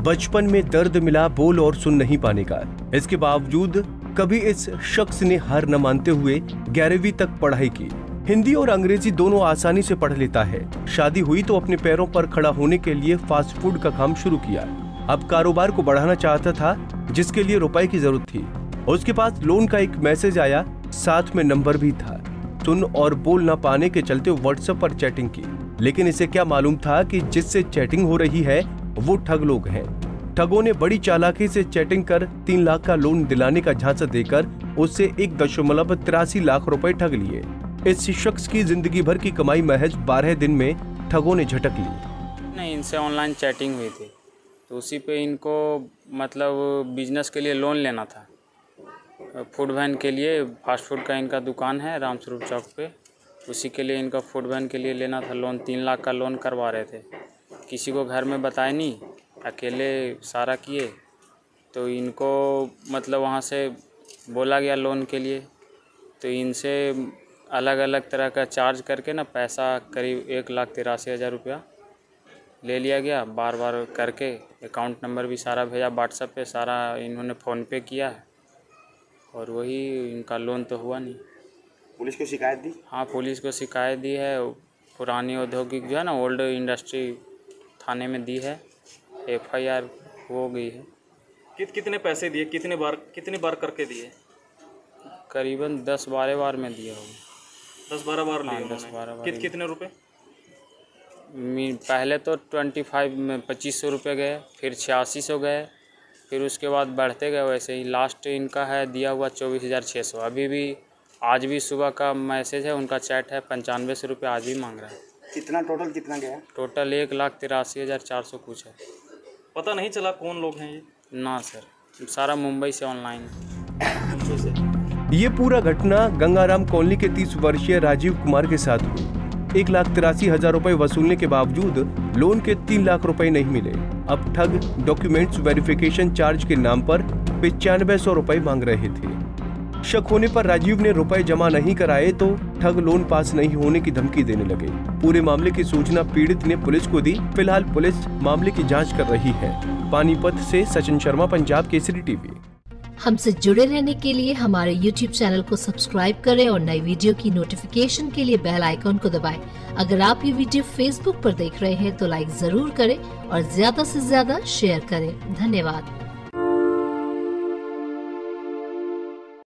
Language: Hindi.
बचपन में दर्द मिला बोल और सुन नहीं पाने का। इसके बावजूद कभी इस शख्स ने हार न मानते हुए 11वीं तक पढ़ाई की। हिंदी और अंग्रेजी दोनों आसानी से पढ़ लेता है। शादी हुई तो अपने पैरों पर खड़ा होने के लिए फास्ट फूड का काम शुरू किया। अब कारोबार को बढ़ाना चाहता था, जिसके लिए रुपए की जरूरत थी। उसके पास लोन का एक मैसेज आया, साथ में नंबर भी था। सुन और बोल न पाने के चलते व्हाट्सएप पर चैटिंग की, लेकिन इसे क्या मालूम था कि जिससे चैटिंग हो रही है वो ठग लोग हैं। ठगों ने बड़ी चालाकी से चैटिंग कर 3 लाख का लोन दिलाने का झांसा देकर उससे 1.83 लाख रुपए ठग लिए। इस शख्स की जिंदगी भर की कमाई महज 12 दिन में ठगों ने झटक ली। नहीं, इनसे ऑनलाइन चैटिंग हुई थी, तो उसी पे इनको मतलब बिजनेस के लिए लोन लेना था। फूड वैन के लिए, फास्ट फूड का इनका दुकान है रामस्वरूप चौक पे, उसी के लिए इनका फूड वैन के लिए लेना था लोन। 3 लाख का लोन करवा रहे थे। किसी को घर में बताए नहीं, अकेले सारा किए। तो इनको मतलब वहाँ से बोला गया लोन के लिए, तो इनसे अलग अलग तरह का चार्ज करके ना पैसा करीब 1,83,000 रुपया ले लिया गया। बार बार करके अकाउंट नंबर भी सारा भेजा व्हाट्सएप पे, सारा इन्होंने फ़ोन पे किया है और वही इनका लोन तो हुआ नहीं। पुलिस को शिकायत दी? हाँ, पुलिस को शिकायत दी है। पुरानी औद्योगिक जो है ना, ओल्ड इंडस्ट्री थाने में दी है। FIR हो गई है। कितने पैसे दिए, कितने बार करके दिए? करीबन 10-12 बार में दिए होंगे। 10-12 बार लिए? 10-12 बार। कितने रुपए? पहले तो 2500 रुपये गए, फिर 8600 गए, फिर उसके बाद बढ़ते गए वैसे ही। लास्ट इनका है दिया हुआ 24,600। अभी भी आज भी सुबह का मैसेज है, उनका चैट है, 9500 रुपये आज भी मांग रहा है। कितना टोटल गया? टोटल 1,83,400 कुछ है। पता नहीं चला कौन लोग हैं ये? ना सर, सारा मुंबई से ऑनलाइन है। ये पूरा घटना गंगाराम कॉलोनी के 30 वर्षीय राजीव कुमार के साथ हुई। 1,83,000 रुपए वसूलने के बावजूद लोन के 3 लाख रुपए नहीं मिले। अब ठग डॉक्यूमेंट्स वेरिफिकेशन चार्ज के नाम पर 9500 रुपए मांग रहे थे। शक होने पर राजीव ने रुपए जमा नहीं कराए तो ठग लोन पास नहीं होने की धमकी देने लगे। पूरे मामले की सूचना पीड़ित ने पुलिस को दी। फिलहाल पुलिस मामले की जांच कर रही है। पानीपत से सचिन शर्मा, पंजाब केसरी टीवी। हमसे जुड़े रहने के लिए हमारे YouTube चैनल को सब्सक्राइब करें और नई वीडियो की नोटिफिकेशन के लिए बेल आइकॉन को दबाएं। अगर आप ये वीडियो Facebook पर देख रहे हैं तो लाइक जरूर करें और ज्यादा से ज्यादा शेयर करें। धन्यवाद।